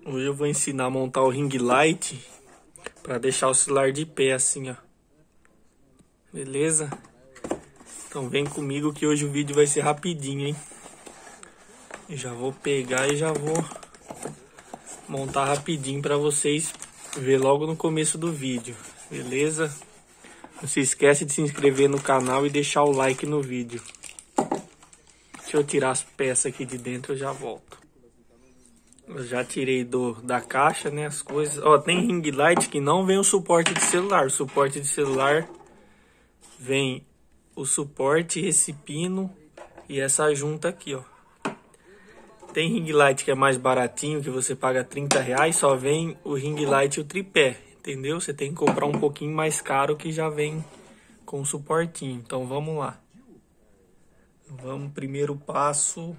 Hoje eu vou ensinar a montar o ring light para deixar o celular de pé assim, ó. Beleza? Então vem comigo que hoje o vídeo vai ser rapidinho, hein? Eu já vou pegar e já vou montar rapidinho para vocês ver logo no começo do vídeo. Beleza? Não se esquece de se inscrever no canal e deixar o like no vídeo. Deixa eu tirar as peças aqui de dentro, eu já volto. Eu já tirei da caixa, né, as coisas. Ó, tem ring light que não vem o suporte de celular. O suporte de celular vem o suporte, esse pino e essa junta aqui, ó. Tem ring light que é mais baratinho, que você paga R$30, só vem o ring light e o tripé, entendeu? Você tem que comprar um pouquinho mais caro que já vem com o suportinho. Então vamos lá. Vamos, primeiro passo,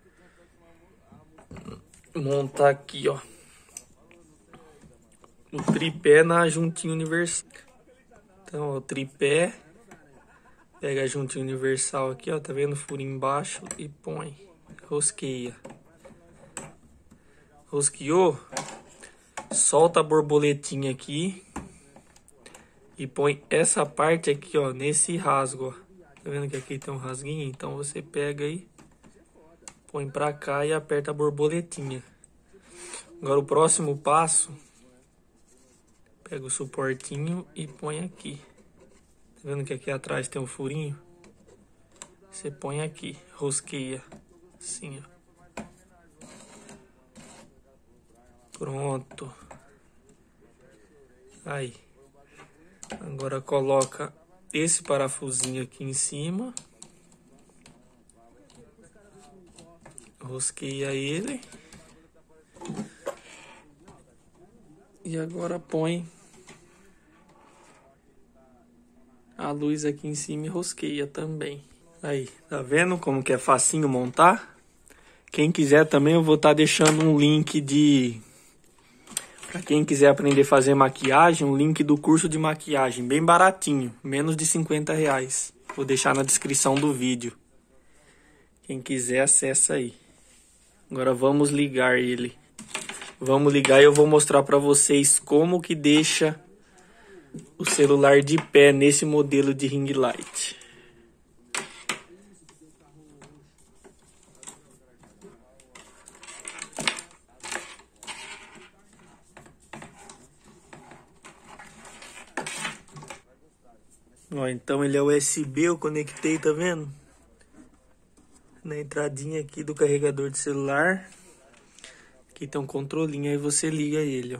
montar aqui, ó, o tripé na juntinha universal. Então, ó, o tripé, pega a juntinha universal aqui, ó, tá vendo o furinho embaixo e põe, rosqueia. Rosqueou, solta a borboletinha aqui e põe essa parte aqui, ó, nesse rasgo, ó. Tá vendo que aqui tem um rasguinho? Então você pega aí, põe pra cá e aperta a borboletinha. Agora o próximo passo, pega o suportinho e põe aqui. Tá vendo que aqui atrás tem um furinho? Você põe aqui, rosqueia, assim, ó. Pronto. Aí. Agora coloca esse parafusinho aqui em cima. Rosqueia ele. E agora põe a luz aqui em cima e rosqueia também. Aí, tá vendo como que é facinho montar? Quem quiser também eu vou estar deixando um link para quem quiser aprender a fazer maquiagem, um link do curso de maquiagem, bem baratinho, menos de R$50. Vou deixar na descrição do vídeo. Quem quiser acessa aí. Agora vamos ligar ele. Vamos ligar e eu vou mostrar para vocês como que deixa o celular de pé nesse modelo de ring light. Ó, então ele é USB, eu conectei, tá vendo? Na entradinha aqui do carregador de celular. Aqui tem um controlinho, aí você liga ele, ó.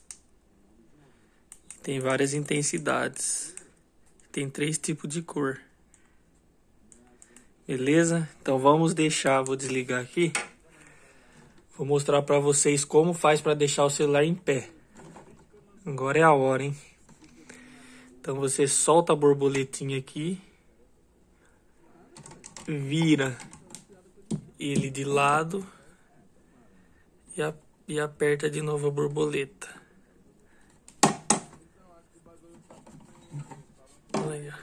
Tem várias intensidades. Tem 3 tipos de cor. Beleza? Então vamos deixar, vou desligar aqui. Vou mostrar pra vocês como faz pra deixar o celular em pé. Agora é a hora, hein? Então você solta a borboletinha aqui. Vira ele de lado. E aperta de novo a borboleta. Olha.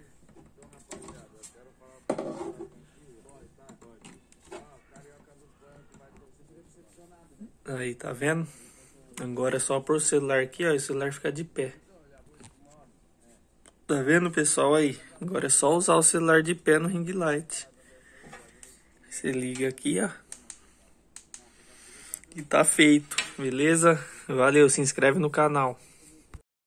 Aí, tá vendo? Agora é só pôr o celular aqui, ó, e o celular fica de pé. Tá vendo, pessoal, aí? Agora é só usar o celular de pé no ring light. Você liga aqui, ó. E tá feito, beleza? Valeu, se inscreve no canal.